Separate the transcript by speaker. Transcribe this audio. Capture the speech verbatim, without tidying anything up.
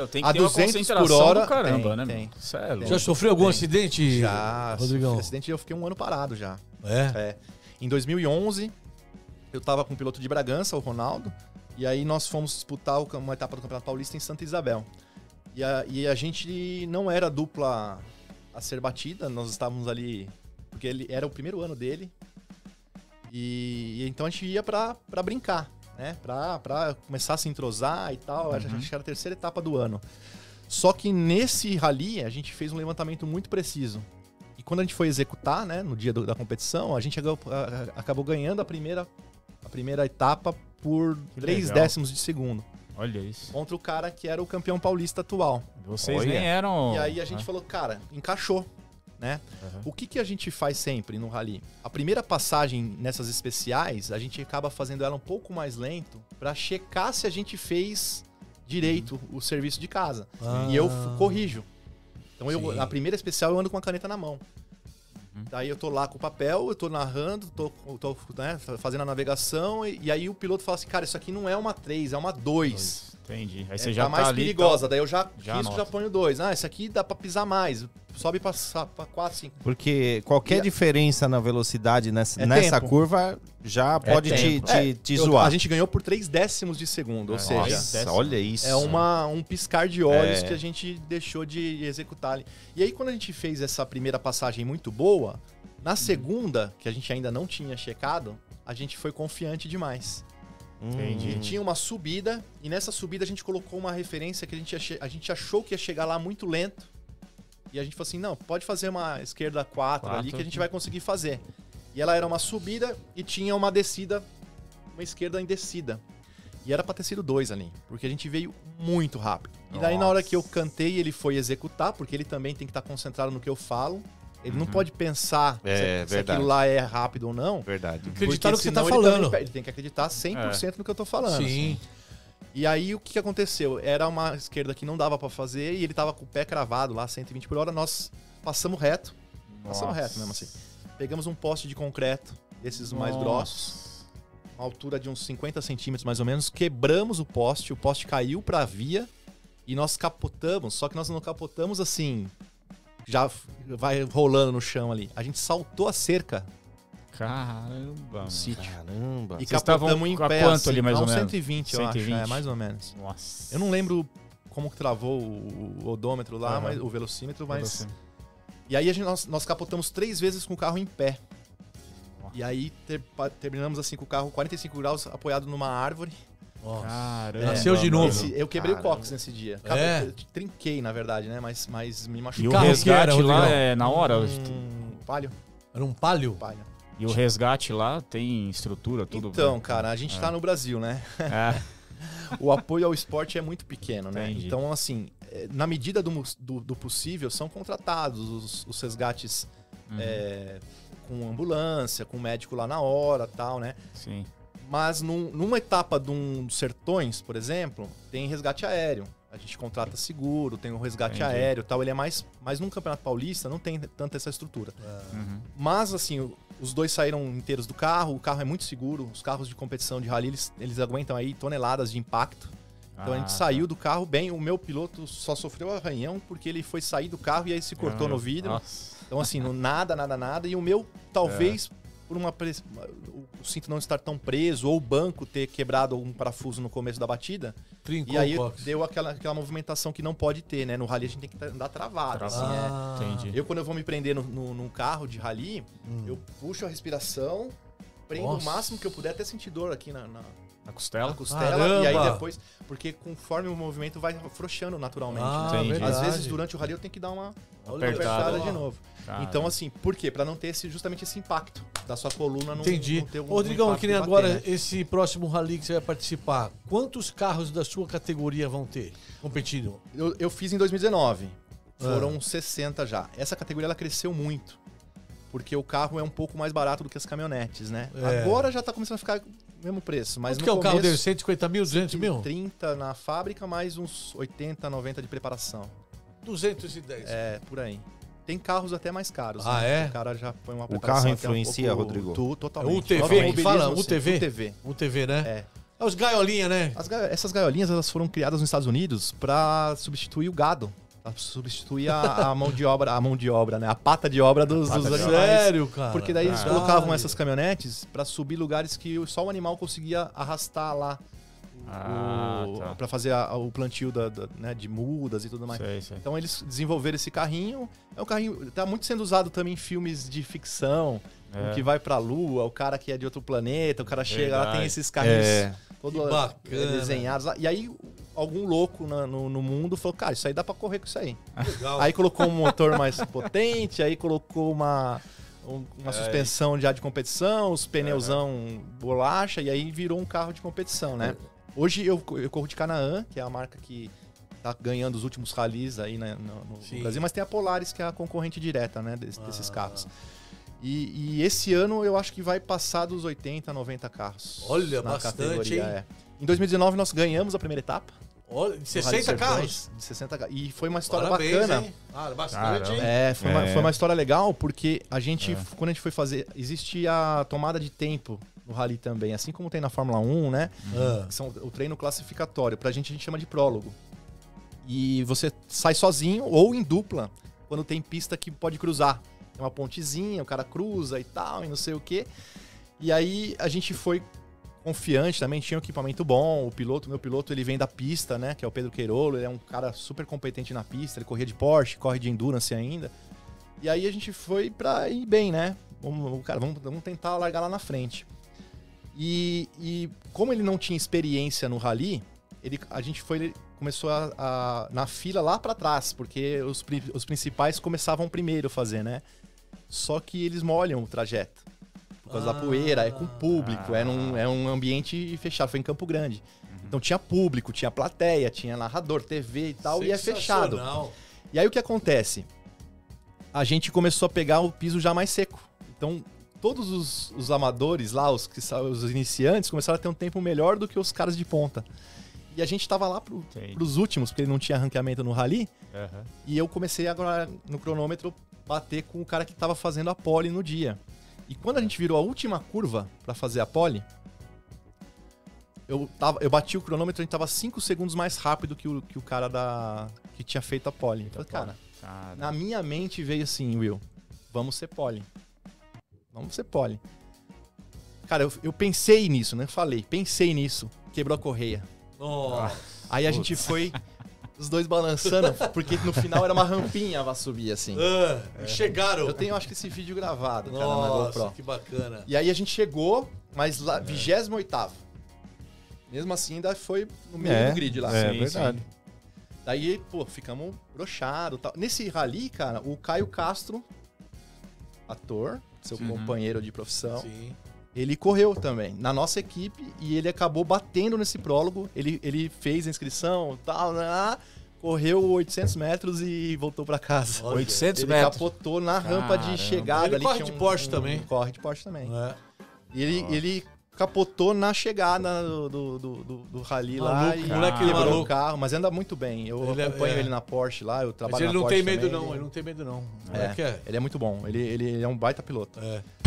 Speaker 1: Eu tenho que
Speaker 2: a
Speaker 1: ter uma
Speaker 2: duzentos
Speaker 1: concentração
Speaker 2: por hora,
Speaker 1: do caramba,
Speaker 2: tem,
Speaker 1: né?
Speaker 2: tem.
Speaker 1: Sério.
Speaker 3: Já sofreu algum
Speaker 2: tem.
Speaker 3: acidente,
Speaker 2: Já,
Speaker 3: Rodrigão?
Speaker 2: acidente eu fiquei um ano parado já.
Speaker 3: É?
Speaker 2: É. Em dois mil e onze, eu tava com um piloto de Bragança, o Ronaldo, e aí nós fomos disputar uma etapa do Campeonato Paulista em Santa Isabel. E a, e a gente não era dupla a ser batida, nós estávamos ali, porque ele era o primeiro ano dele, e, e então a gente ia pra, pra brincar, né? Pra, pra começar a se entrosar e tal, uhum. Acho que era a terceira etapa do ano. Só que nesse rally a gente fez um levantamento muito preciso. E quando a gente foi executar, né, no dia do, da competição, a gente acabou, a, acabou ganhando a primeira, a primeira etapa por que três legal. décimos de segundo.
Speaker 1: Olha isso.
Speaker 2: Contra o cara que era o campeão paulista atual.
Speaker 1: Vocês
Speaker 2: Olha.
Speaker 1: nem eram...
Speaker 2: E aí a gente ah. falou, cara, encaixou, né? Uhum. O que, que a gente faz sempre no rally? A primeira passagem nessas especiais, a gente acaba fazendo ela um pouco mais lento para checar se a gente fez direito uhum. o serviço de casa. Ah. E eu corrijo. Então, eu, na primeira especial, eu ando com a caneta na mão. Uhum. Daí eu tô lá com o papel, eu tô narrando, tô, tô né, fazendo a navegação, e, e aí o piloto fala assim, cara, isso aqui não é uma três, é uma dois.
Speaker 1: Entendi. Aí você
Speaker 2: é,
Speaker 1: já
Speaker 2: tá mais
Speaker 1: tá
Speaker 2: perigosa,
Speaker 1: ali,
Speaker 2: daí eu já
Speaker 1: já
Speaker 2: risco, já ponho dois. Ah, isso aqui dá pra pisar mais, sobe pra, pra quatro, cinco.
Speaker 4: Porque qualquer
Speaker 2: e
Speaker 4: diferença na velocidade nessa,
Speaker 2: é
Speaker 4: nessa
Speaker 2: tempo.
Speaker 4: curva já pode
Speaker 2: é
Speaker 4: te, te,
Speaker 2: é,
Speaker 4: te
Speaker 2: eu,
Speaker 4: zoar.
Speaker 2: A gente ganhou por três décimos de segundo, ou
Speaker 4: Nossa,
Speaker 2: seja...
Speaker 4: olha isso.
Speaker 2: É uma, um piscar de olhos
Speaker 4: é.
Speaker 2: que a gente deixou de executar ali. E aí, quando a gente fez essa primeira passagem muito boa, na segunda, que a gente ainda não tinha checado, a gente foi confiante demais.
Speaker 1: Entendi.
Speaker 2: Tinha uma subida, e nessa subida a gente colocou uma referência que a gente, ach... a gente achou que ia chegar lá muito lento. E a gente falou assim, não, pode fazer uma esquerda quatro ali que a gente vai conseguir fazer. E ela era uma subida e tinha uma descida, uma esquerda em descida. E era pra ter sido dois ali, porque a gente veio muito rápido. E daí, Nossa. na hora que eu cantei, ele foi executar, porque ele também tem que estar concentrado no que eu falo. Ele uhum. não pode pensar
Speaker 4: é,
Speaker 2: se, se aquilo lá é rápido ou não.
Speaker 4: Verdade.
Speaker 3: Acreditar no que você tá
Speaker 2: ele
Speaker 3: falando.
Speaker 2: Também, ele tem que acreditar cem por cento é. no que eu tô falando.
Speaker 3: Sim.
Speaker 2: Assim. E aí, o que aconteceu? Era uma esquerda que não dava pra fazer e ele tava com o pé cravado lá, cento e vinte por hora. Nós passamos reto. Nossa. Passamos reto mesmo assim. Pegamos um poste de concreto, desses Nossa. mais grossos, uma altura de uns cinquenta centímetros mais ou menos. Quebramos o poste, o poste caiu pra via e nós capotamos. Só que nós não capotamos assim... já vai rolando no chão ali. A gente saltou a cerca.
Speaker 1: Caramba.
Speaker 2: No sítio.
Speaker 4: Caramba.
Speaker 2: E
Speaker 1: Vocês
Speaker 2: capotamos em pé.
Speaker 1: Quanto
Speaker 2: assim,
Speaker 1: ali, mais ou menos?
Speaker 2: cento e vinte, eu
Speaker 1: cento e vinte.
Speaker 2: acho. É, mais ou menos.
Speaker 1: Nossa.
Speaker 2: Eu não lembro como que travou o, o odômetro lá, uhum. mas, o velocímetro, mas... Velocímetro. E aí a gente, nós, nós capotamos três vezes com o carro em pé. Nossa. E aí ter, terminamos assim com o carro quarenta e cinco graus apoiado numa árvore.
Speaker 1: Caramba.
Speaker 3: Nasceu de novo.
Speaker 2: Esse, eu quebrei
Speaker 4: Caramba.
Speaker 2: o cóccix nesse dia.
Speaker 3: É.
Speaker 2: Eu trinquei, na verdade, né? Mas, mas me
Speaker 1: E
Speaker 2: machucou.
Speaker 1: o
Speaker 3: carro
Speaker 1: resgate
Speaker 3: que era,
Speaker 1: lá
Speaker 3: Rodrigão?
Speaker 1: é na hora?
Speaker 2: Um palio.
Speaker 3: Era um palio?
Speaker 2: palio.
Speaker 1: E o resgate lá tem estrutura, tudo?
Speaker 2: Então, cara, a gente é. tá no Brasil, né?
Speaker 1: É.
Speaker 2: O apoio ao esporte é muito pequeno, né?
Speaker 1: Entendi.
Speaker 2: Então, assim, na medida do, do, do possível, são contratados os, os resgates uhum. é, com ambulância, com médico lá na hora e tal, né?
Speaker 1: Sim.
Speaker 2: Mas num, numa etapa de um Sertões, por exemplo, tem resgate aéreo. A gente contrata seguro, tem um resgate Entendi. aéreo e tal. Ele é mais... Mas num Campeonato Paulista não tem tanta essa estrutura.
Speaker 1: Uhum.
Speaker 2: Mas, assim, os dois saíram inteiros do carro. O carro é muito seguro. Os carros de competição de rally, eles, eles aguentam aí toneladas de impacto. Então ah, a gente saiu do carro bem. O meu piloto só sofreu arranhão porque ele foi sair do carro e aí se cortou ah, no vidro. Nossa. Então, assim, no nada, nada, nada. E o meu, talvez... É. por uma o cinto não estar tão preso ou o banco ter quebrado um parafuso no começo da batida.
Speaker 3: Trincou
Speaker 2: e aí
Speaker 3: o
Speaker 2: deu aquela, aquela movimentação que não pode ter, né? No rally a gente tem que andar travado.
Speaker 1: Travado.
Speaker 2: Assim,
Speaker 3: ah,
Speaker 2: é.
Speaker 1: Entendi.
Speaker 2: Eu, quando eu vou me prender no, no, num carro de rally, hum. eu puxo a respiração, prendo Nossa. o máximo que eu puder, até sentir dor aqui na, na,
Speaker 1: na costela.
Speaker 2: Na costela
Speaker 3: Caramba.
Speaker 2: E aí depois... Porque conforme o movimento vai afrouxando naturalmente.
Speaker 3: Ah,
Speaker 2: né?
Speaker 3: Entendi.
Speaker 2: Às vezes, durante o rally, eu tenho que dar uma
Speaker 1: Apertada.
Speaker 2: apertada de novo.
Speaker 1: Caramba.
Speaker 2: Então, assim, por quê? Pra não ter esse, justamente esse impacto da sua coluna. Não,
Speaker 3: Entendi.
Speaker 2: Não ter um,
Speaker 3: Rodrigão,
Speaker 2: um
Speaker 3: que nem
Speaker 2: bater,
Speaker 3: agora,
Speaker 2: né?
Speaker 3: esse próximo rally que você vai participar, quantos carros da sua categoria vão ter competindo?
Speaker 2: Eu, eu fiz em dois mil e dezenove. Foram
Speaker 3: Ah.
Speaker 2: sessenta já. Essa categoria, ela cresceu muito. Porque o carro é um pouco mais barato do que as caminhonetes, né?
Speaker 3: É.
Speaker 2: Agora já tá começando a ficar o mesmo preço. Mas
Speaker 3: Quanto
Speaker 2: no
Speaker 3: que é o
Speaker 2: começo,
Speaker 3: carro dele? cento e cinquenta mil, duzentos mil?
Speaker 2: trinta na fábrica, mais uns oitenta, noventa de preparação.
Speaker 3: duzentos e dez.
Speaker 2: É, por aí. Tem carros até mais caros.
Speaker 3: Ah,
Speaker 2: né?
Speaker 3: é?
Speaker 2: O cara já põe uma
Speaker 4: O
Speaker 2: preparação
Speaker 4: carro
Speaker 2: até um
Speaker 4: influencia,
Speaker 2: pouco,
Speaker 4: Rodrigo?
Speaker 2: Tu,
Speaker 3: É
Speaker 2: totalmente.
Speaker 3: U T V que
Speaker 2: Automobilismo,
Speaker 3: fala?
Speaker 2: sim,
Speaker 3: U T V?
Speaker 2: U T V.
Speaker 3: U T V, né?
Speaker 2: É.
Speaker 3: É os gaiolinha, né?
Speaker 2: As gaio- essas gaiolinhas elas foram criadas nos Estados Unidos para substituir o gado. Pra substituir a, a mão de obra, a mão de obra, né? A pata de obra dos,
Speaker 1: pata
Speaker 2: dos
Speaker 1: de
Speaker 2: animais.
Speaker 3: Sério, cara?
Speaker 2: Porque daí eles
Speaker 1: Caralho.
Speaker 2: colocavam essas caminhonetes para subir lugares que só o animal conseguia arrastar lá.
Speaker 1: Ah,
Speaker 2: o,
Speaker 1: tá.
Speaker 2: Pra fazer a- o plantio da, da- né, de mudas e tudo mais.
Speaker 1: Sei, sei.
Speaker 2: Então eles desenvolveram esse carrinho. É um carrinho. Tá muito sendo usado também em filmes de ficção.
Speaker 1: É.
Speaker 2: O que vai pra Lua, o cara que é de outro planeta, o cara chega lá,
Speaker 1: Verdade.
Speaker 2: tem esses carrinhos
Speaker 4: É.
Speaker 2: todos
Speaker 3: Que bacana.
Speaker 2: desenhados lá. E aí, algum louco na- no, no mundo falou, cara, isso aí dá pra correr com isso aí.
Speaker 3: Legal.
Speaker 2: Aí colocou um motor mais potente, aí colocou uma, um- uma
Speaker 1: É.
Speaker 2: suspensão já de competição, os pneuzão bolacha, e aí virou um carro de competição, né? Hoje eu, eu corro de Canaan, que é a marca que tá ganhando os últimos rallies aí né, no, no
Speaker 3: Sim.
Speaker 2: Brasil, mas tem a Polaris, que é a concorrente direta, né, des- desses
Speaker 3: Ah.
Speaker 2: carros. E, e esse ano eu acho que vai passar dos oitenta, noventa carros.
Speaker 3: Olha,
Speaker 2: na
Speaker 3: bastante,
Speaker 2: categoria,
Speaker 3: hein?
Speaker 2: é. Em dois mil e dezenove nós ganhamos a primeira etapa.
Speaker 3: Olha,
Speaker 2: do Rally
Speaker 3: sessenta
Speaker 2: Sertões,
Speaker 3: carros?
Speaker 2: De sessenta carros. E foi uma história
Speaker 3: Parabéns,
Speaker 2: bacana.
Speaker 3: hein? Ah, bastante,
Speaker 1: Caramba.
Speaker 3: hein?
Speaker 2: É, foi, Uma,
Speaker 4: É.
Speaker 2: foi uma história legal, porque a gente,
Speaker 1: É.
Speaker 2: quando a gente foi fazer, existe a tomada de tempo no Rally também, assim como tem na Fórmula um, né?
Speaker 3: Ah,
Speaker 2: São o treino classificatório. Pra gente, a gente chama de prólogo. E você sai sozinho ou em dupla, quando tem pista que pode cruzar. Tem uma pontezinha, o cara cruza e tal, e não sei o quê. E aí a gente foi confiante também, tinha um equipamento bom, o piloto, meu piloto, ele vem da pista, né, que é o Pedro Queirolo, ele é um cara super competente na pista, ele corria de Porsche, corre de Endurance ainda. E aí a gente foi pra ir bem, né? Vamos, cara, vamos, vamos tentar largar lá na frente. E, e como ele não tinha experiência no rally, ele, a gente foi, ele começou a, a- na fila lá pra trás, porque os, pri- os principais começavam primeiro a fazer, né? Só que eles molham o trajeto. Por causa
Speaker 3: Ah.
Speaker 2: da poeira, é com público, é, num, é um ambiente fechado, foi em Campo Grande. Então tinha público, tinha plateia, tinha narrador, T V e tal, e é fechado.
Speaker 3: sensacional.
Speaker 2: E aí o que acontece? A gente começou a pegar o piso já mais seco. Então, todos os, os amadores lá, os, que são os iniciantes, começaram a ter um tempo melhor do que os caras de ponta. E a gente tava lá pro,
Speaker 1: Entendi.
Speaker 2: pros últimos, porque ele não tinha ranqueamento no rally.
Speaker 1: Aham.
Speaker 2: E eu comecei agora no cronômetro bater com o cara que tava fazendo a pole no dia. E quando a gente virou a última curva pra fazer a pole, eu, tava, eu bati o cronômetro, a gente tava cinco segundos mais rápido que o, que o cara da, que tinha feito a pole. Eu falei, cara,
Speaker 1: Cara,
Speaker 2: na minha mente veio assim, Will, vamos ser pole. Vamos ser pole. Cara, eu, eu pensei nisso, né? Falei, pensei nisso. Quebrou a correia.
Speaker 3: Nossa.
Speaker 2: Aí a gente foi, os dois balançando, porque no final era uma rampinha pra subir, assim.
Speaker 3: Ah, chegaram.
Speaker 2: Eu tenho, acho que esse vídeo gravado, cara, na
Speaker 3: Nossa,
Speaker 2: GoPro.
Speaker 3: que bacana.
Speaker 2: E aí a gente chegou, mas lá, vigésimo oitavo. Mesmo assim, ainda foi no meio
Speaker 4: É,
Speaker 2: do grid lá.
Speaker 4: É
Speaker 1: Sim,
Speaker 4: verdade.
Speaker 1: sim.
Speaker 2: Daí, pô, ficamos broxados e tal. Nesse rally, cara, o Caio Castro, ator, seu
Speaker 1: Sim.
Speaker 2: companheiro de profissão,
Speaker 3: Sim.
Speaker 2: ele correu também na nossa equipe e ele acabou batendo nesse prólogo. Ele, ele fez a inscrição e tal, né? Correu oitocentos metros e voltou pra casa.
Speaker 3: Olha,
Speaker 1: oitocentos
Speaker 2: Ele
Speaker 1: metros.
Speaker 2: capotou na rampa
Speaker 1: Caramba.
Speaker 2: de chegada.
Speaker 3: Ele
Speaker 2: ali
Speaker 3: corre
Speaker 2: tinha
Speaker 3: de
Speaker 2: um-
Speaker 3: Porsche
Speaker 2: um-
Speaker 3: também.
Speaker 2: Corre de Porsche também.
Speaker 3: É.
Speaker 2: E ele,
Speaker 1: Nossa.
Speaker 2: ele capotou na chegada do, do, do, do- do rally lá
Speaker 3: Maluco,
Speaker 2: e
Speaker 1: moleque
Speaker 2: quebrou
Speaker 3: maluco.
Speaker 2: o carro, mas anda muito bem. Eu
Speaker 3: Ele é-
Speaker 2: acompanho
Speaker 3: é.
Speaker 2: ele na Porsche lá, eu
Speaker 3: Mas
Speaker 2: trabalho
Speaker 3: ele
Speaker 2: na
Speaker 3: não
Speaker 2: Porsche
Speaker 3: tem medo,
Speaker 2: também,
Speaker 3: não.
Speaker 2: ele-
Speaker 3: Ele não tem medo, não.
Speaker 2: É,
Speaker 3: É que é.
Speaker 2: ele é muito bom, ele, ele é um baita piloto.
Speaker 3: É.